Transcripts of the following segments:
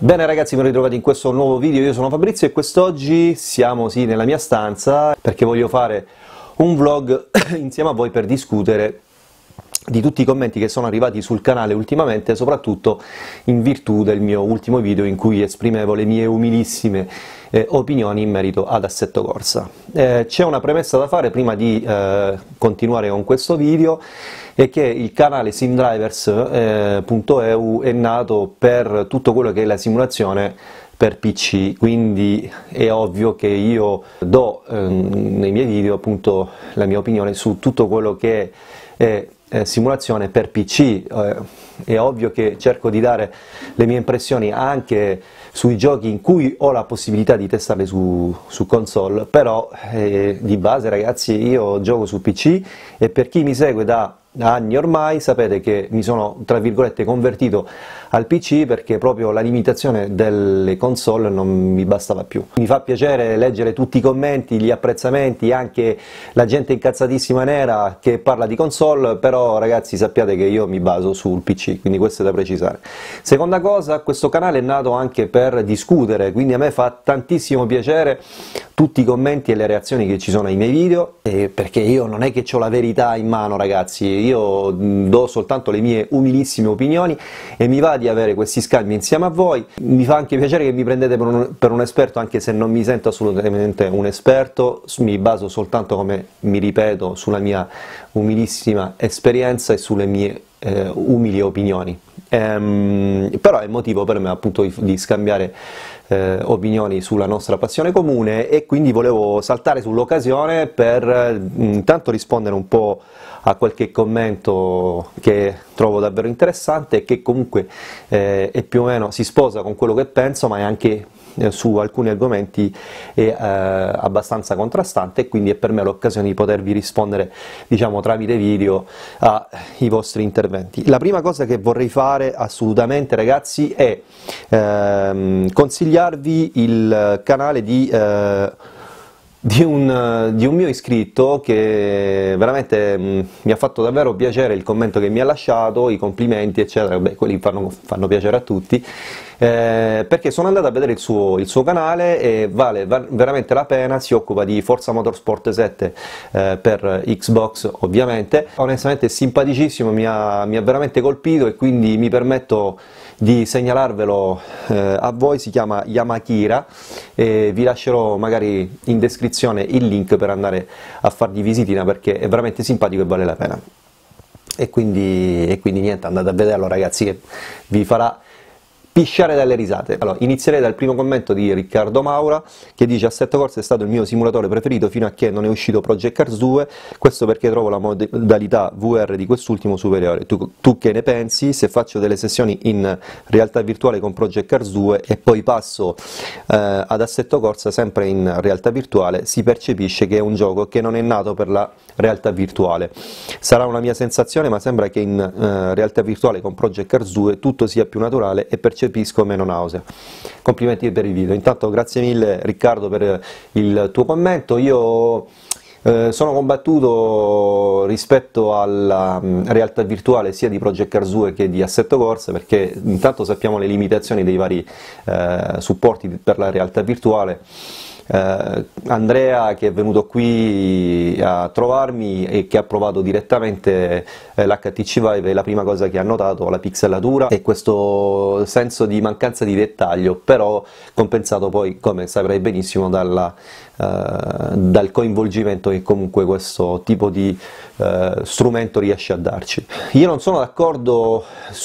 Bene ragazzi, ben ritrovati in questo nuovo video. Io sono Fabrizio e quest'oggi siamo nella mia stanza perché voglio fare un vlog insieme a voi per discutere di tutti i commenti che sono arrivati sul canale ultimamente, soprattutto in virtù del mio ultimo video in cui esprimevo le mie umilissime opinioni in merito ad Assetto Corsa. C'è una premessa da fare prima di continuare con questo video, è che il canale simdrivers.eu è nato per tutto quello che è la simulazione per PC, quindi è ovvio che io do nei miei video appunto la mia opinione su tutto quello che è simulazione per PC. È ovvio che cerco di dare le mie impressioni anche sui giochi in cui ho la possibilità di testarli su console, però di base ragazzi io gioco su PC e per chi mi segue da anni ormai sapete che mi sono tra virgolette convertito al PC perché proprio la limitazione delle console non mi bastava più. Mi fa piacere leggere tutti i commenti, gli apprezzamenti, anche la gente incazzatissima nera che parla di console, però ragazzi sappiate che io mi baso sul PC, quindi questo è da precisare. Seconda cosa, questo canale è nato anche per discutere, quindi a me fa tantissimo piacere tutti i commenti e le reazioni che ci sono ai miei video, perché io non è che ho la verità in mano ragazzi, io do soltanto le mie umilissime opinioni e mi va di avere questi scambi insieme a voi. Mi fa anche piacere che mi prendete per un esperto, anche se non mi sento assolutamente un esperto, mi baso soltanto, come mi ripeto, sulla mia umilissima esperienza e sulle mie umili opinioni. Però è motivo per me appunto di scambiare opinioni sulla nostra passione comune, e quindi volevo saltare sull'occasione per intanto rispondere un po' a qualche commento che trovo davvero interessante e che comunque è più o meno si sposa con quello che penso, ma è anche su alcuni argomenti è abbastanza contrastante, e quindi è per me l'occasione di potervi rispondere, diciamo, tramite video ai vostri interventi. La prima cosa che vorrei fare assolutamente ragazzi è consigliarvi il canale di un mio iscritto, che veramente mi ha fatto davvero piacere il commento che mi ha lasciato, i complimenti eccetera. Beh, quelli fanno piacere a tutti, perché sono andato a vedere il suo canale e vale veramente la pena. Si occupa di Forza Motorsport 7 per Xbox ovviamente, onestamente è simpaticissimo, mi ha veramente colpito e quindi mi permetto di segnalarvelo a voi. Si chiama Yamakira e vi lascerò magari in descrizione il link per andare a fargli visitina, perché è veramente simpatico e vale la pena. E quindi niente, andate a vederlo ragazzi, che vi farà pisciare dalle risate. Allora, inizierei dal primo commento di Riccardo Maura, che dice: Assetto Corsa è stato il mio simulatore preferito fino a che non è uscito Project Cars 2, questo perché trovo la modalità VR di quest'ultimo superiore. Tu che ne pensi? Se faccio delle sessioni in realtà virtuale con Project Cars 2 e poi passo ad Assetto Corsa sempre in realtà virtuale, si percepisce che è un gioco che non è nato per la realtà virtuale. Sarà una mia sensazione, ma sembra che in realtà virtuale con Project Cars 2 tutto sia più naturale e percepisco meno nausea. Complimenti per il video. Intanto grazie mille Riccardo per il tuo commento. Io sono combattuto rispetto alla realtà virtuale sia di Project Cars 2 che di Assetto Corsa, perché intanto sappiamo le limitazioni dei vari supporti per la realtà virtuale. Andrea, che è venuto qui a trovarmi e che ha provato direttamente l'HTC Vive, la prima cosa che ha notato la pixelatura e questo senso di mancanza di dettaglio, però compensato poi, come saprai benissimo, dal coinvolgimento che comunque questo tipo di strumento riesce a darci. Io non sono d'accordo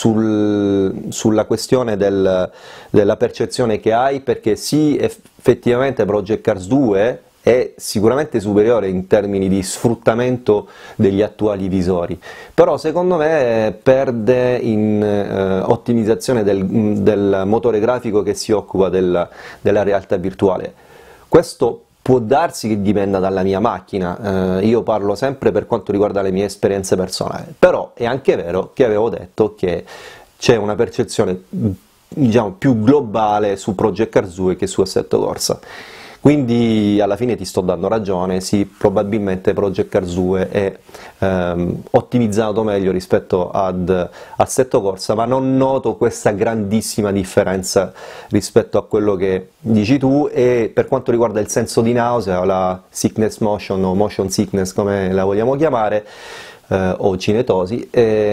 sulla questione della percezione che hai, perché sì, effettivamente Project Cars 2 è sicuramente superiore in termini di sfruttamento degli attuali visori, però secondo me perde in ottimizzazione del motore grafico che si occupa della realtà virtuale. Questo può darsi che dipenda dalla mia macchina, io parlo sempre per quanto riguarda le mie esperienze personali, però è anche vero che avevo detto che c'è una percezione, diciamo, più globale su Project Cars 2 che su Assetto Corsa. Quindi alla fine ti sto dando ragione, sì, probabilmente Project Cars 2 è ottimizzato meglio rispetto ad Assetto Corsa, ma non noto questa grandissima differenza rispetto a quello che dici tu. E per quanto riguarda il senso di nausea, o la sickness motion, o motion sickness come la vogliamo chiamare, o cinetosi,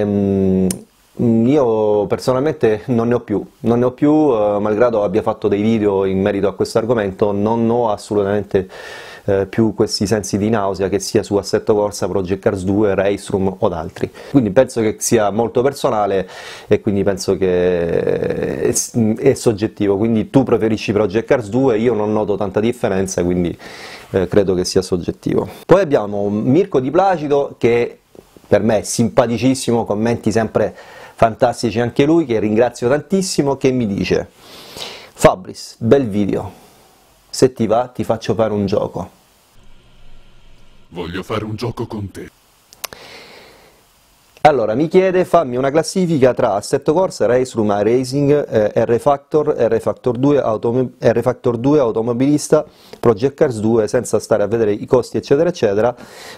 io personalmente non ne ho più, malgrado abbia fatto dei video in merito a questo argomento, non ho assolutamente più questi sensi di nausea, che sia su Assetto Corsa, Project Cars 2, Race Room o altri. Quindi penso che sia molto personale e quindi penso che è soggettivo, quindi tu preferisci Project Cars 2, io non noto tanta differenza, quindi credo che sia soggettivo. Poi abbiamo Mirko Di Placido, che per me è simpaticissimo, commenti sempre fantastici anche lui, che ringrazio tantissimo, che mi dice: Fabris, bel video, se ti va ti faccio fare un gioco. Voglio fare un gioco con te. Allora, mi chiede: fammi una classifica tra Assetto Corsa, Race Room, iRacing, R-Factor, R-Factor 2, Automobilista, Project Cars 2, senza stare a vedere i costi eccetera eccetera,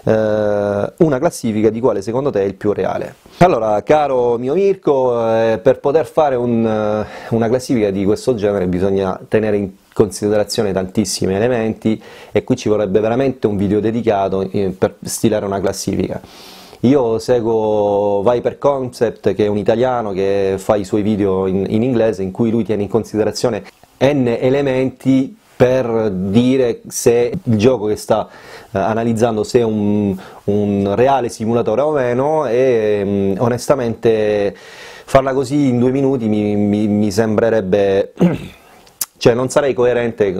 una classifica di quale secondo te è il più reale. Allora, caro mio Mirko, per poter fare una classifica di questo genere bisogna tenere in considerazione tantissimi elementi, e qui ci vorrebbe veramente un video dedicato per stilare una classifica. Io seguo Viper Concept, che è un italiano che fa i suoi video in inglese, in cui lui tiene in considerazione n elementi per dire se il gioco che sta analizzando se è un reale simulatore o meno, e onestamente farla così in 2 minuti mi sembrerebbe cioè non sarei coerente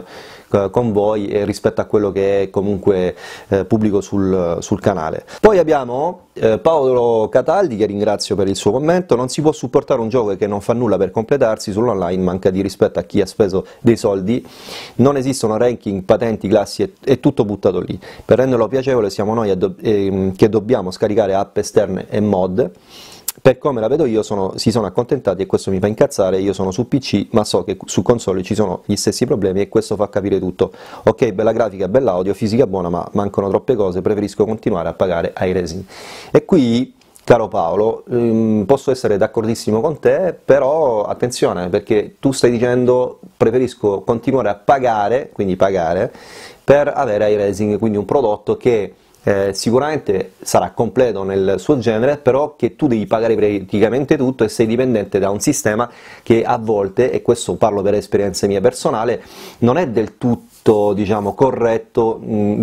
con voi rispetto a quello che è comunque pubblico sul canale. Poi abbiamo Paolo Cataldi, che ringrazio per il suo commento: non si può supportare un gioco che non fa nulla per completarsi, sull'online manca di rispetto a chi ha speso dei soldi, non esistono ranking, patenti, classi, è tutto buttato lì. Per renderlo piacevole siamo noi che dobbiamo scaricare app esterne e mod. Per come la vedo io si sono accontentati, e questo mi fa incazzare. Io sono su PC, ma so che su console ci sono gli stessi problemi, e questo fa capire tutto. Ok, bella grafica, bella audio, fisica buona, ma mancano troppe cose, preferisco continuare a pagare iRacing. E qui, caro Paolo, posso essere d'accordissimo con te, però attenzione, perché tu stai dicendo preferisco continuare a pagare, quindi pagare, per avere iRacing, quindi un prodotto che sicuramente sarà completo nel suo genere, però che tu devi pagare praticamente tutto, e sei dipendente da un sistema che a volte, e questo parlo per esperienza mia personale, non è del tutto, diciamo, corretto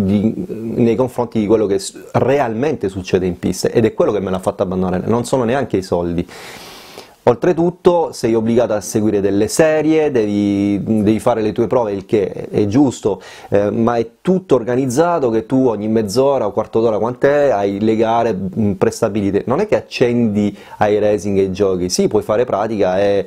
nei confronti di quello che realmente succede in pista, ed è quello che me l'ha fatto abbandonare, non sono neanche i soldi. Oltretutto sei obbligato a seguire delle serie, devi fare le tue prove, il che è giusto, ma è tutto organizzato, che tu ogni mezz'ora o quarto d'ora, quant'è, hai le gare prestabilite. Non è che accendi iRacing e giochi, sì, puoi fare pratica e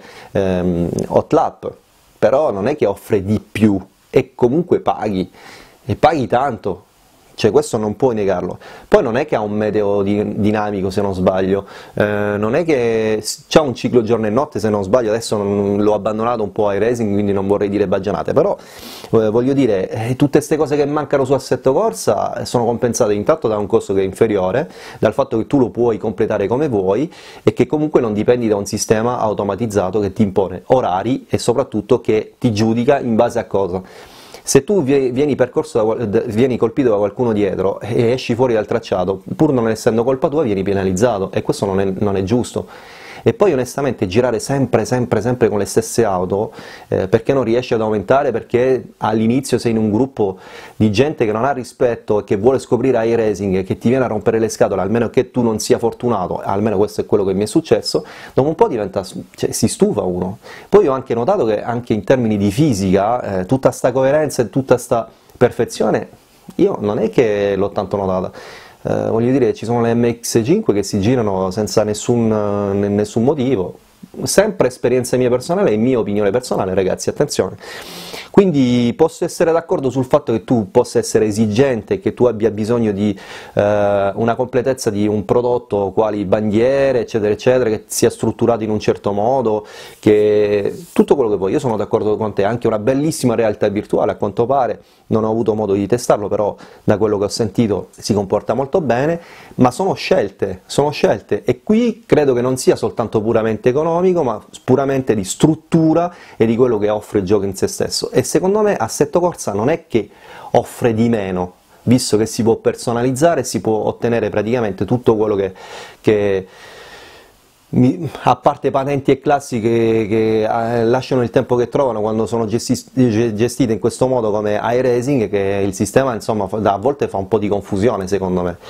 hot lap, però non è che offre di più, e comunque paghi, e paghi tanto. Cioè, questo non puoi negarlo. Poi non è che ha un meteo dinamico, se non sbaglio, non è che c'ha un ciclo giorno e notte, se non sbaglio. Adesso l'ho abbandonato un po' iRacing, quindi non vorrei dire baggianate, però voglio dire, tutte queste cose che mancano su Assetto Corsa sono compensate intanto da un costo che è inferiore, dal fatto che tu lo puoi completare come vuoi, e che comunque non dipendi da un sistema automatizzato che ti impone orari, e soprattutto che ti giudica in base a cosa. Se tu vieni colpito da qualcuno dietro e esci fuori dal tracciato, pur non essendo colpa tua, vieni penalizzato, e questo non è giusto. E poi onestamente girare sempre con le stesse auto, perché non riesci ad aumentare? Perché all'inizio sei in un gruppo di gente che non ha rispetto e che vuole scoprire iRacing e che ti viene a rompere le scatole, almeno che tu non sia fortunato, almeno questo è quello che mi è successo. Dopo un po' si stufa uno. Poi ho anche notato che anche in termini di fisica, tutta sta coerenza e tutta sta perfezione, io non è che l'ho tanto notata. Voglio dire, ci sono le MX5 che si girano senza nessun motivo, sempre esperienza mia personale e mia opinione personale, ragazzi, attenzione. Quindi posso essere d'accordo sul fatto che tu possa essere esigente, che tu abbia bisogno di una completezza di un prodotto, quali bandiere, eccetera, eccetera, che sia strutturato in un certo modo, che tutto quello che vuoi. Io sono d'accordo con te, anche una bellissima realtà virtuale, a quanto pare, non ho avuto modo di testarlo, però da quello che ho sentito si comporta molto bene, ma sono scelte, e qui credo che non sia soltanto puramente economico, ma puramente di struttura e di quello che offre il gioco in se stesso. E secondo me Assetto Corsa non è che offre di meno, visto che si può personalizzare, si può ottenere praticamente tutto quello che a parte patenti e classi che lasciano il tempo che trovano quando sono gestite in questo modo come iRacing, che il sistema insomma a volte fa un po' di confusione secondo me.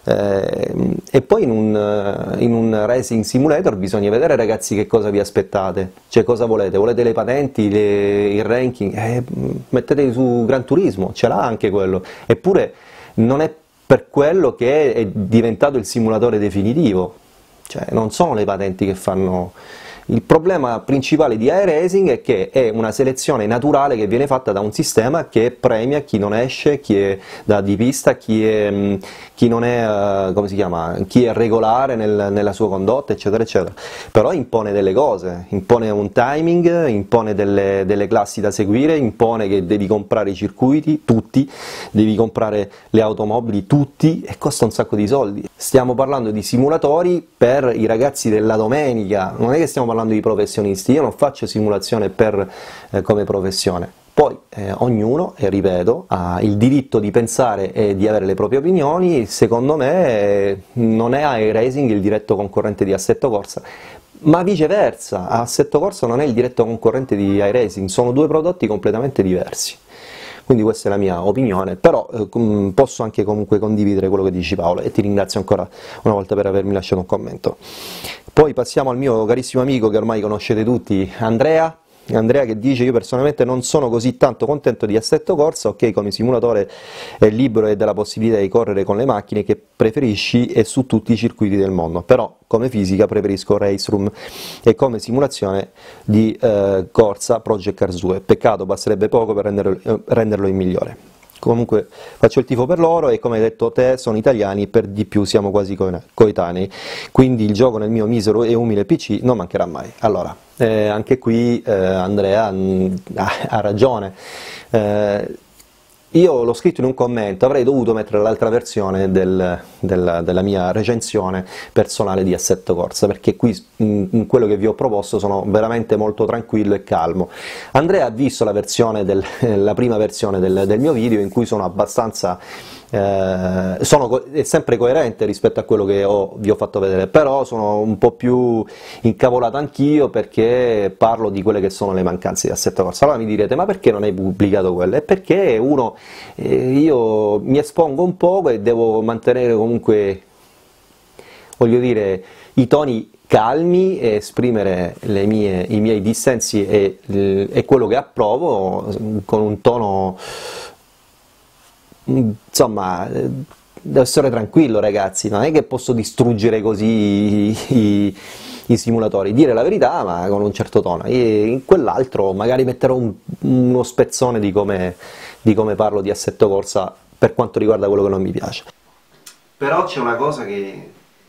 E poi in un racing simulator bisogna vedere, ragazzi, che cosa vi aspettate, cioè cosa volete, le patenti, il ranking, mettetevi su Gran Turismo, ce l'ha anche quello, eppure non è per quello che è diventato il simulatore definitivo. Cioè, non sono le patenti che fanno. Il problema principale di iRacing è che è una selezione naturale che viene fatta da un sistema che premia chi non esce, chi è di pista, chi non è, come si chiama, chi è regolare nella sua condotta, eccetera, eccetera. Però impone delle cose, impone un timing, impone delle classi da seguire, impone che devi comprare i circuiti, tutti, devi comprare le automobili, tutti, e costa un sacco di soldi. Stiamo parlando di simulatori per i ragazzi della domenica, non è che stiamo parlando di professionisti, io non faccio simulazione come professione. Poi ognuno, e ripeto, ha il diritto di pensare e di avere le proprie opinioni. Secondo me non è iRacing il diretto concorrente di Assetto Corsa, ma viceversa, Assetto Corsa non è il diretto concorrente di iRacing, sono due prodotti completamente diversi. Quindi questa è la mia opinione, però posso anche comunque condividere quello che dici, Paolo, e ti ringrazio ancora una volta per avermi lasciato un commento. Poi passiamo al mio carissimo amico che ormai conoscete tutti, Andrea, che dice: io personalmente non sono così tanto contento di Assetto Corsa, ok, come simulatore è libero e dà la possibilità di correre con le macchine che preferisci e su tutti i circuiti del mondo, però come fisica preferisco Race Room e come simulazione di corsa Project Cars 2, peccato basterebbe poco per renderlo il migliore. Comunque faccio il tifo per loro e, come hai detto te, sono italiani, per di più siamo quasi coetanei, quindi il gioco nel mio misero e umile PC non mancherà mai. Allora, anche qui Andrea ha ragione. Io l'ho scritto in un commento, avrei dovuto mettere l'altra versione della mia recensione personale di Assetto Corsa, perché qui in quello che vi ho proposto sono veramente molto tranquillo e calmo. Andrea ha visto la prima versione del mio video, in cui sono abbastanza è sempre coerente rispetto a quello che vi ho fatto vedere, però sono un po' più incavolato anch'io perché parlo di quelle che sono le mancanze di Assetto Corsa. Allora mi direte: ma perché non hai pubblicato quelle? È perché io mi espongo un poco e devo mantenere comunque, voglio dire, i toni calmi e esprimere i miei dissensi e quello che approvo con un tono, insomma, devo essere tranquillo, ragazzi, non è che posso distruggere così i simulatori, dire la verità ma con un certo tono, e in quell'altro magari metterò uno spezzone di come parlo di Assetto Corsa per quanto riguarda quello che non mi piace. Però c'è una cosa che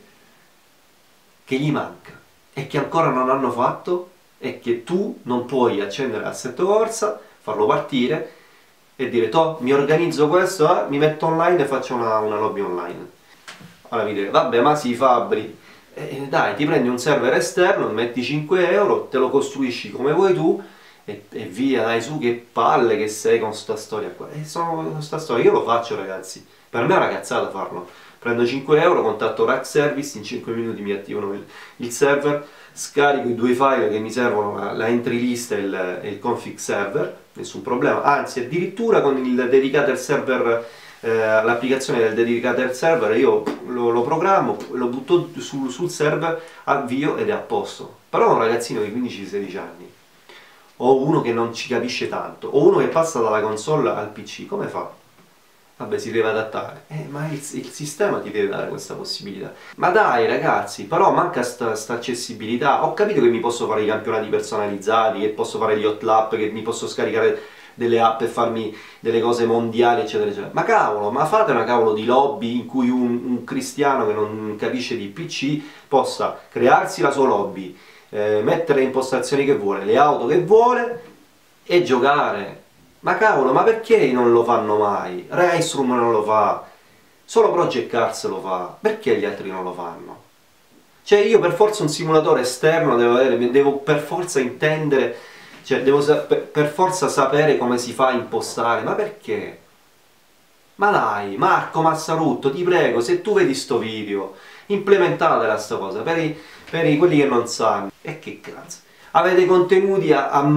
gli manca e che ancora non hanno fatto, è che tu non puoi accendere Assetto Corsa, farlo partire e dire: toh, mi organizzo questo, mi metto online e faccio una lobby online. Allora mi dire: vabbè, ma sì, Fabri, dai, ti prendi un server esterno, metti 5 euro, te lo costruisci come vuoi tu e via, dai, su, che palle che sei con sta storia qua. Sta storia io lo faccio, ragazzi, per me è una cazzata farlo. Prendo 5 euro, contatto Rack Service, in 5 minuti mi attivano il server, scarico i due file che mi servono, la entry list e il config server, nessun problema, anzi addirittura con il dedicator server, l'applicazione del dedicator server io lo programmo, lo butto sul server, avvio ed è a posto. Però un ragazzino di 15-16 anni, o uno che non ci capisce tanto, o uno che passa dalla console al PC, come fa? Vabbè, si deve adattare. Ma il sistema ti deve dare questa possibilità. Ma dai ragazzi, però manca sta accessibilità. Ho capito che mi posso fare i campionati personalizzati, che posso fare gli hot lap, che mi posso scaricare delle app e farmi delle cose mondiali, eccetera, eccetera. Ma cavolo, ma fate una cavolo di lobby in cui un cristiano che non capisce di PC possa crearsi la sua lobby, mettere le impostazioni che vuole, le auto che vuole e giocare. Ma cavolo, ma perché non lo fanno mai? Race Room non lo fa, solo Project Cars lo fa, perché gli altri non lo fanno? Cioè io per forza un simulatore esterno devo per forza intendere, cioè devo per forza sapere come si fa a impostare, ma perché? Ma dai, Marco Massarutto, ti prego, se tu vedi sto video, implementatela sta cosa, per quelli che non sanno. E che cazzo? Avete contenuti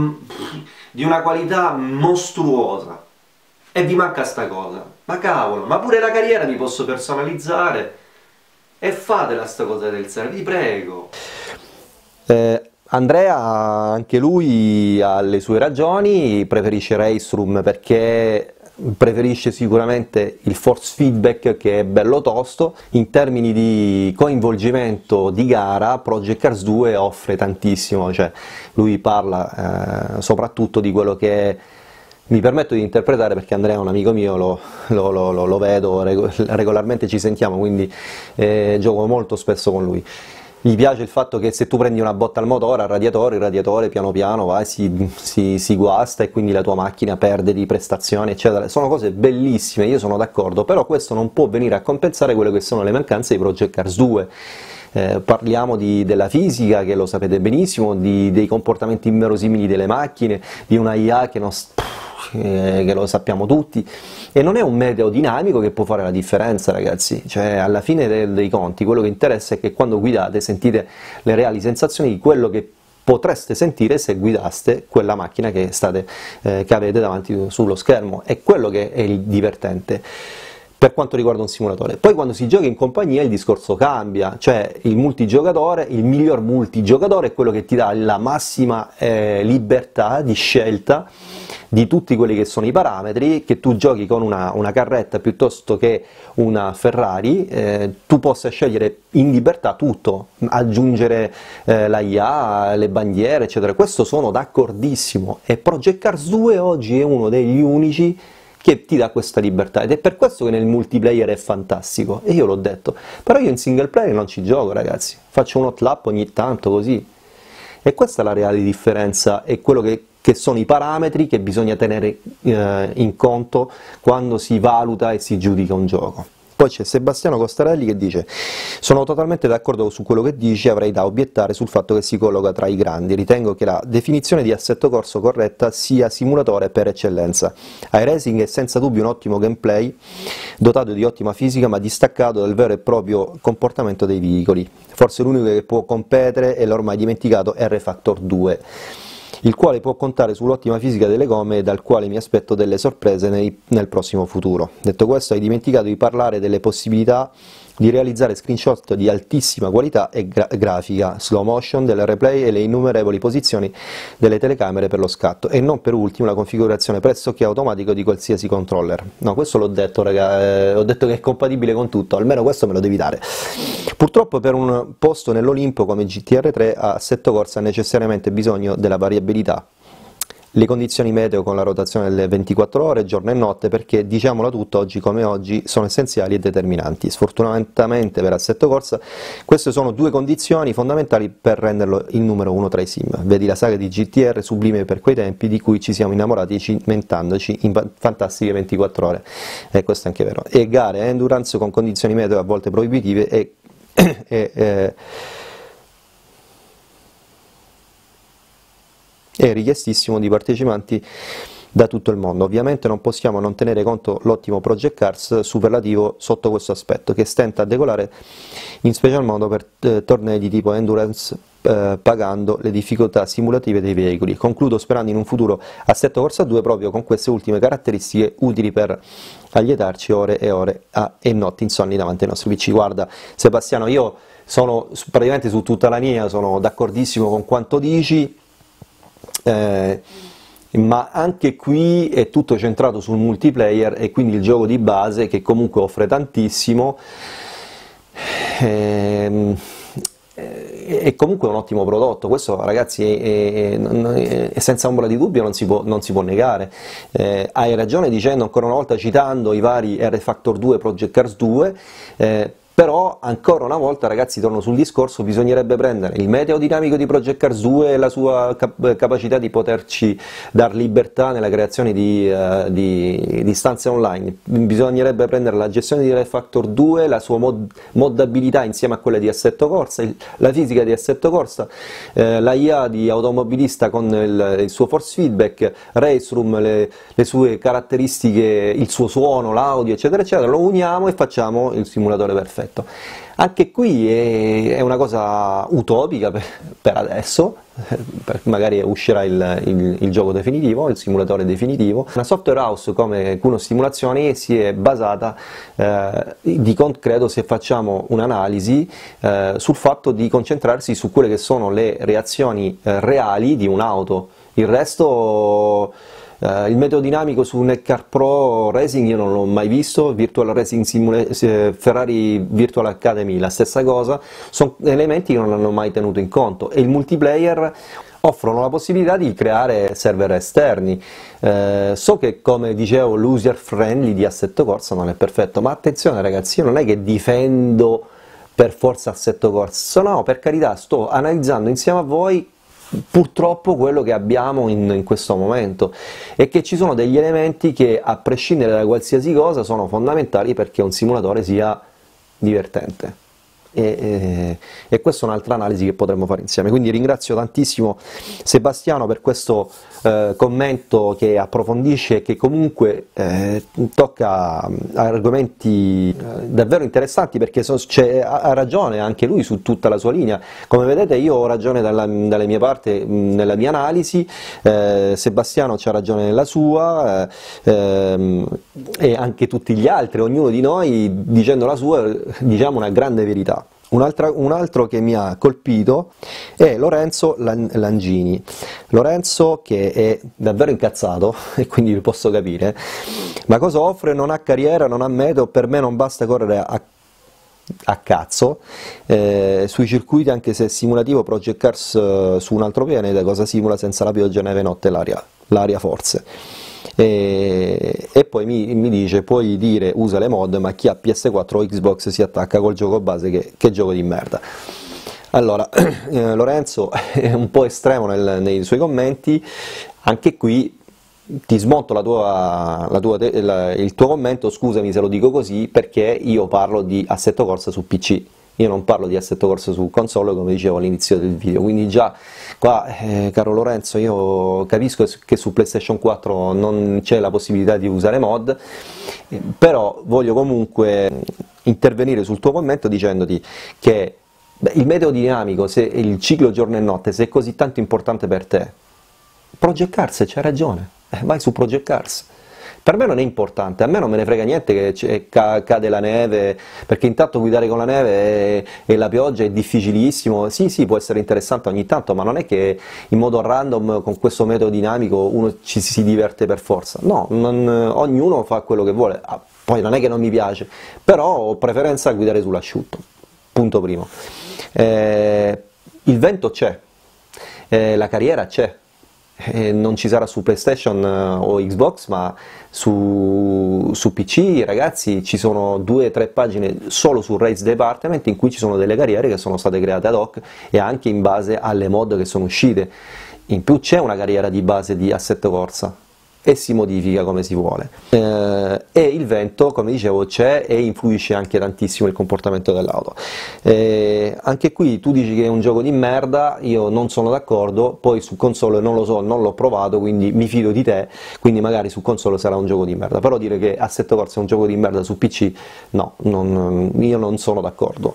di una qualità mostruosa e vi manca sta cosa. Ma cavolo, ma pure la carriera mi posso personalizzare e fatela sta cosa del server, vi prego. Andrea, anche lui ha le sue ragioni, preferisce Race Room perché preferisce sicuramente il force feedback, che è bello tosto. In termini di coinvolgimento di gara Project Cars 2 offre tantissimo, cioè lui parla soprattutto di quello che mi permetto di interpretare, perché Andrea è un amico mio, lo vedo, regolarmente ci sentiamo, quindi gioco molto spesso con lui. Gli piace il fatto che se tu prendi una botta al motore, al radiatore, il radiatore piano piano va, si guasta e quindi la tua macchina perde di prestazioni, eccetera. Sono cose bellissime, io sono d'accordo, però questo non può venire a compensare quelle che sono le mancanze di Project Cars 2. Parliamo della fisica, che lo sapete benissimo, dei comportamenti inverosimili delle macchine, di una IA che lo sappiamo tutti, e non è un meteo dinamico che può fare la differenza, ragazzi. Cioè, alla fine dei conti quello che interessa è che quando guidate sentite le reali sensazioni di quello che potreste sentire se guidaste quella macchina che avete davanti sullo schermo. È quello che è il divertente per quanto riguarda un simulatore. Poi quando si gioca in compagnia il discorso cambia, cioè il multigiocatore, il miglior multigiocatore è quello che ti dà la massima libertà di scelta di tutti quelli che sono i parametri, che tu giochi con una carretta piuttosto che una Ferrari, tu possa scegliere in libertà tutto, aggiungere la IA, le bandiere, eccetera. Questo sono d'accordissimo, e Project Cars 2 oggi è uno degli unici che ti dà questa libertà, ed è per questo che nel multiplayer è fantastico, e io l'ho detto. Però io in single player non ci gioco, ragazzi, faccio un hot lap ogni tanto così, e questa è la reale differenza, è quello che sono i parametri che bisogna tenere in conto quando si valuta e si giudica un gioco. Poi c'è Sebastiano Costarelli che dice: sono totalmente d'accordo su quello che dici, avrei da obiettare sul fatto che si colloca tra i grandi, ritengo che la definizione di assetto corso corretta sia simulatore per eccellenza. iRacing è senza dubbio un ottimo gameplay, dotato di ottima fisica ma distaccato dal vero e proprio comportamento dei veicoli. Forse l'unico che può competere è l'ormai dimenticato R-Factor 2, il quale può contare sull'ottima fisica delle gomme e dal quale mi aspetto delle sorprese nel prossimo futuro. Detto questo, hai dimenticato di parlare delle possibilità di realizzare screenshot di altissima qualità e grafica, slow motion del replay e le innumerevoli posizioni delle telecamere per lo scatto, e non per ultimo la configurazione pressoché automatica di qualsiasi controller. No, questo l'ho detto, raga, ho detto che è compatibile con tutto, almeno questo me lo devi dare. Purtroppo per un posto nell'Olimpo come GTR3 Assetto Corsa ha necessariamente bisogno della variabilità, le condizioni meteo con la rotazione delle 24 ore, giorno e notte, perché, diciamola tutta, oggi come oggi sono essenziali e determinanti. Sfortunatamente per Assetto Corsa queste sono due condizioni fondamentali per renderlo il numero uno tra i sim. Vedi la saga di GTR, sublime per quei tempi, di cui ci siamo innamorati cimentandoci in fantastiche 24 ore, e questo è anche vero. E gare endurance con condizioni meteo a volte proibitive è richiestissimo di partecipanti da tutto il mondo. Ovviamente non possiamo non tenere conto l'ottimo Project Cars superlativo sotto questo aspetto, che stenta a decolare in special modo per tornei di tipo endurance, pagando le difficoltà simulative dei veicoli. Concludo sperando in un futuro Assetto Corsa 2 proprio con queste ultime caratteristiche, utili per allietarci ore e ore e notti insonni davanti ai nostri PC. Guarda Sebastiano, io sono praticamente su tutta la linea, sono d'accordissimo con quanto dici. ma anche qui è tutto centrato sul multiplayer e quindi il gioco di base, che comunque offre tantissimo, è comunque un ottimo prodotto. Questo, ragazzi, è senza ombra di dubbio, non si può negare. Hai ragione dicendo, ancora una volta citando i vari R-Factor 2, Project Cars 2, però ancora una volta, ragazzi, torno sul discorso, bisognerebbe prendere il meteo dinamico di Project Cars 2 e la sua capacità di poterci dar libertà nella creazione di stanze online, bisognerebbe prendere la gestione di R-Factor 2, la sua moddabilità insieme a quella di Assetto Corsa, la fisica di Assetto Corsa, la IA di Automobilista con il suo force feedback, Race Room, le sue caratteristiche, il suo suono, l'audio, eccetera eccetera, lo uniamo e facciamo il simulatore perfetto. Anche qui è una cosa utopica per adesso, magari uscirà il gioco definitivo, il simulatore definitivo. Una software house come Kuno Simulazioni si è basata di concreto, se facciamo un'analisi, sul fatto di concentrarsi su quelle che sono le reazioni reali di un'auto. Il resto, il metodo dinamico su Netcar Pro Racing io non l'ho mai visto, Virtual Racing Ferrari Virtual Academy la stessa cosa, sono elementi che non hanno mai tenuto in conto, e il multiplayer offrono la possibilità di creare server esterni. So che, come dicevo, l'user friendly di Assetto Corsa non è perfetto, ma attenzione ragazzi, io non è che difendo per forza Assetto Corsa, no, per carità, sto analizzando insieme a voi purtroppo quello che abbiamo in questo momento, e che ci sono degli elementi che, a prescindere da qualsiasi cosa, sono fondamentali perché un simulatore sia divertente. E questa è un'altra analisi che potremmo fare insieme. Quindi ringrazio tantissimo Sebastiano per questo commento che approfondisce e che comunque tocca argomenti davvero interessanti, perché ha ragione anche lui su tutta la sua linea. Come vedete, io ho ragione dalle mie parti nella mia analisi, Sebastiano c'ha ragione nella sua, e anche tutti gli altri, ognuno di noi dicendo la sua, diciamo una grande verità. Un altro che mi ha colpito è Lorenzo Langini. Lorenzo, che è davvero incazzato, e quindi lo posso capire, ma cosa offre? Non ha carriera, non ha meteo, per me non basta correre a cazzo sui circuiti, anche se è simulativo. Project Cars su un altro pianeta, cosa simula senza la pioggia, neve, notte, l'aria forse. E poi mi dice, puoi dire usa le mod, ma chi ha PS4 o Xbox si attacca col gioco base, che gioco di merda. Allora, Lorenzo è un po' estremo nei suoi commenti, anche qui ti smonto il tuo commento, scusami se lo dico così, perché io parlo di Assetto Corsa su PC. Io non parlo di Assetto Corsa su console, come dicevo all'inizio del video, quindi già qua, caro Lorenzo, io capisco che su PlayStation 4 non c'è la possibilità di usare mod, però voglio comunque intervenire sul tuo commento dicendoti che il meteo dinamico, se il ciclo giorno e notte, se è così tanto importante per te, Project Cars, c'hai ragione, vai su Project Cars. Per me non è importante, a me non me ne frega niente che cade la neve, perché intanto guidare con la neve e la pioggia è difficilissimo. Sì, può essere interessante ogni tanto, ma non è che in modo random con questo metodo dinamico uno ci si diverte per forza. No, ognuno fa quello che vuole. Poi non è che non mi piace, però ho preferenza a guidare sull'asciutto, punto primo. Il vento c'è, la carriera c'è. Non ci sarà su PlayStation o Xbox, ma su PC, ragazzi, ci sono 2 o 3 pagine solo su Race Department in cui ci sono delle carriere che sono state create ad hoc e anche in base alle mod che sono uscite. In più c'è una carriera di base di Assetto Corsa e si modifica come si vuole, e il vento, come dicevo, c'è e influisce anche tantissimo il comportamento dell'auto. Anche qui tu dici che è un gioco di merda, io non sono d'accordo, poi su console non lo so, non l'ho provato, quindi mi fido di te, quindi magari su console sarà un gioco di merda, però dire che Assetto Corsa è un gioco di merda su PC, no, io non sono d'accordo,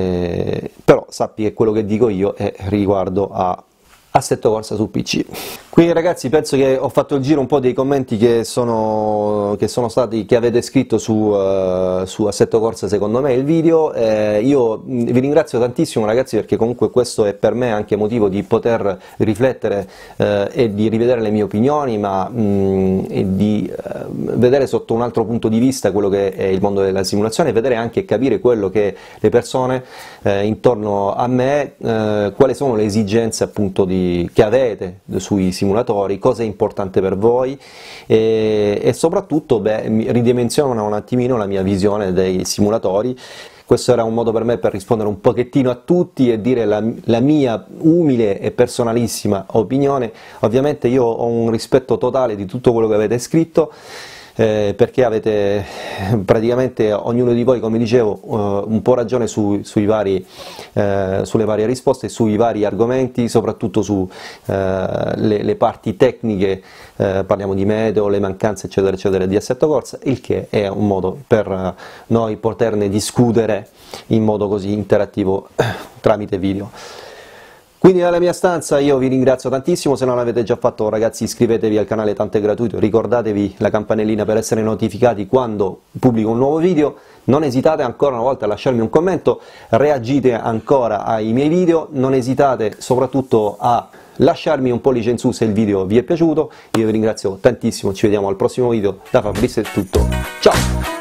però sappi che quello che dico io è riguardo a Assetto Corsa su PC. Quindi ragazzi, penso che ho fatto il giro un po' dei commenti che avete scritto su Assetto Corsa, secondo me, il video. Io vi ringrazio tantissimo ragazzi, perché comunque questo è per me anche motivo di poter riflettere e di rivedere le mie opinioni, e di vedere sotto un altro punto di vista quello che è il mondo della simulazione, e vedere anche e capire quello che le persone intorno a me, quali sono le esigenze appunto che avete sui simulatori, cosa è importante per voi, e soprattutto ridimensiona un attimino la mia visione dei simulatori. Questo era un modo per me per rispondere un pochettino a tutti e dire la mia umile e personalissima opinione. Ovviamente io ho un rispetto totale di tutto quello che avete scritto, perché avete praticamente, ognuno di voi, come dicevo, un po' ragione sulle varie risposte, sui vari argomenti, soprattutto sulle parti tecniche. Parliamo di meteo, le mancanze eccetera eccetera di Assetto Corsa, il che è un modo per noi poterne discutere in modo così interattivo tramite video. Quindi dalla mia stanza io vi ringrazio tantissimo. Se non l'avete già fatto ragazzi, iscrivetevi al canale, tanto è gratuito, ricordatevi la campanellina per essere notificati quando pubblico un nuovo video, non esitate ancora una volta a lasciarmi un commento, reagite ancora ai miei video, non esitate soprattutto a lasciarmi un pollice in su se il video vi è piaciuto. Io vi ringrazio tantissimo, ci vediamo al prossimo video, da Fabrizio è tutto, ciao!